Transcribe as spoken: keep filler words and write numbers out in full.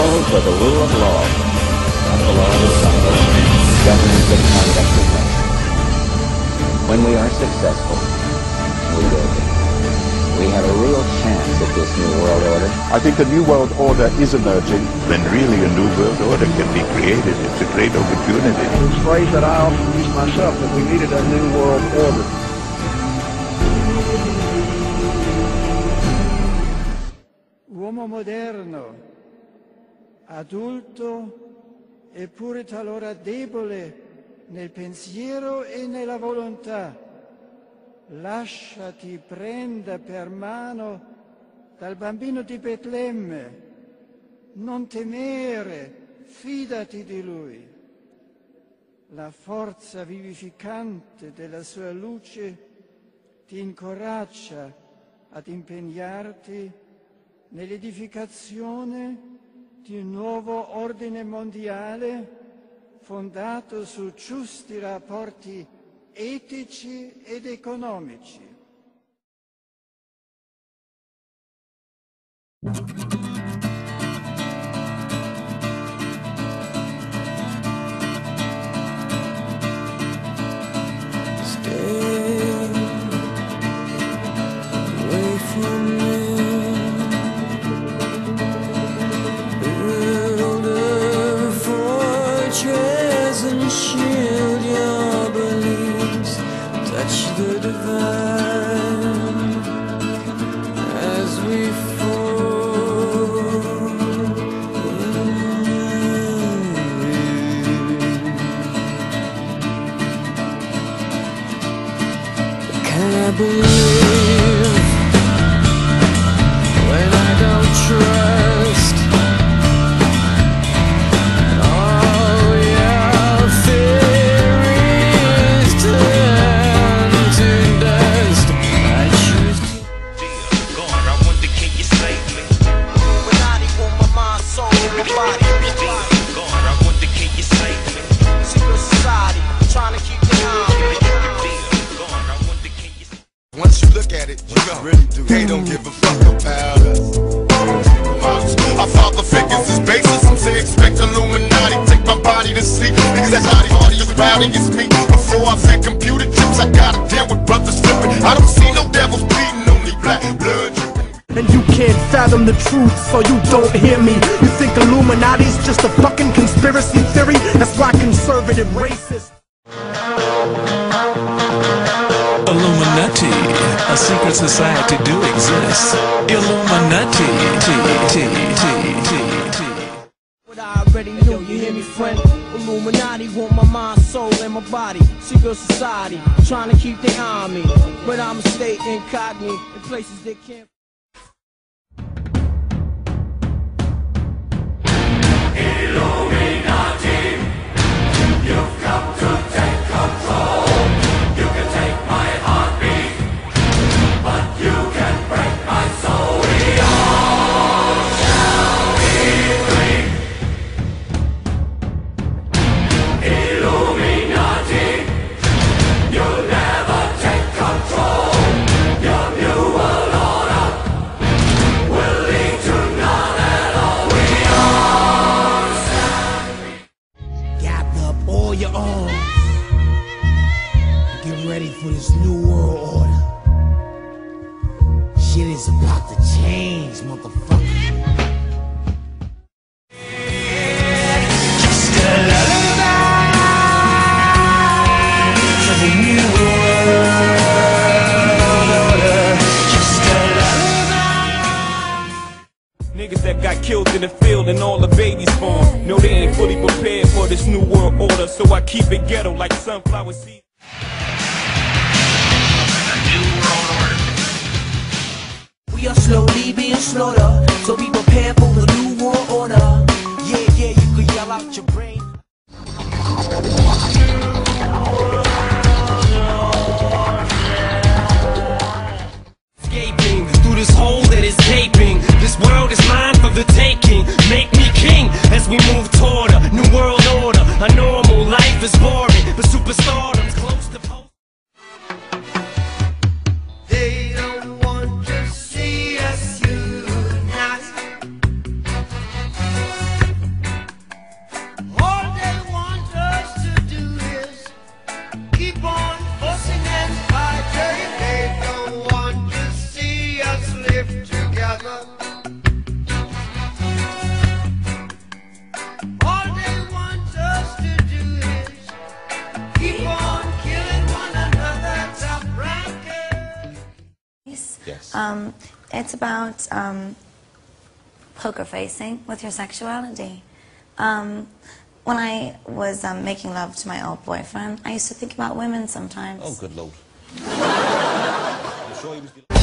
rules are the rule of law, not the law of the jungle, governing the conduct of men. When we are successful, we will be. We have a real chance at this new world order. I think a new world order is emerging. When really a new world order can be created, it's a great opportunity. It's a phrase that I often use myself, that we needed a new world order. Uomo moderno, adulto, eppure talora debole nel pensiero e nella volontà. Lasciati prenda per mano dal bambino di Betlemme, non temere, fidati di lui. La forza vivificante della sua luce ti incoraggia ad impegnarti nell'edificazione di un nuovo ordine mondiale fondato su giusti rapporti etici ed economici. I believe when I don't trust all your theories turn to dust. I choose to Dear God, I wonder, can you save me? Illuminati want my mind, soul, and my body. Dear God, I wonder, can you save me? Secret society, trying to keep the eye. Once you look at it, you know really do. They don't give a fuck about us. Our father figures is basis. Some say expect Illuminati, take my body to sleep. Niggas that body party is rowdy, it's me. Before I said computer chips, I gotta deal with brothers flipping. I don't see no devils bleeding, only black blood dripping. And you can't fathom the truth, so you don't hear me. You think Illuminati's just a fucking conspiracy theory? That's why conservative racists. Illuminati, a secret society do exist. Illuminati, T, T, T, T, T. What I already knew, you hear me, friend? Illuminati want my mind, soul, and my body. Secret society, trying to keep their eye on me. But I'ma stay incognito in places they can't. Illuminati, you've come to take control. You can take my heartbeat, but you can break my soul. We all shall be free. Illuminati, you'll never take control. Your new world order will lead to none at all. We all shall be. Gather up all your arms. Get ready for this new world order. Shit is about to change, motherfucker. Just a lullaby for the new world order. Just a lullaby. Niggas that got killed in the field and all the babies born know they ain't fully prepared for this new world order, so I keep it ghetto like sunflower seeds. We are slowly being slaughtered, so be prepared for the new world order. Yeah, yeah, you can yell out your brain. Escaping through this hole that is gaping. This world is mine for the taking. Make me king as we move toward a new world order. A normal life is boring, but superstardom's close to post. They don't want to see us unite. Um, it's about um, poker facing with your sexuality. Um, when I was um, making love to my old boyfriend, I used to think about women sometimes. Oh, good Lord. I'm sure he was